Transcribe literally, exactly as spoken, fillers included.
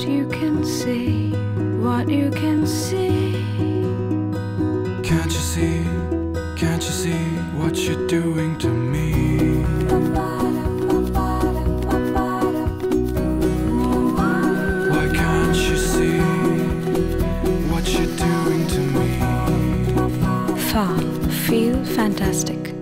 you can see, what you can see. Can't you see, can't you see what you're doing to me? Why can't you see what you're doing to me? Far, feel fantastic.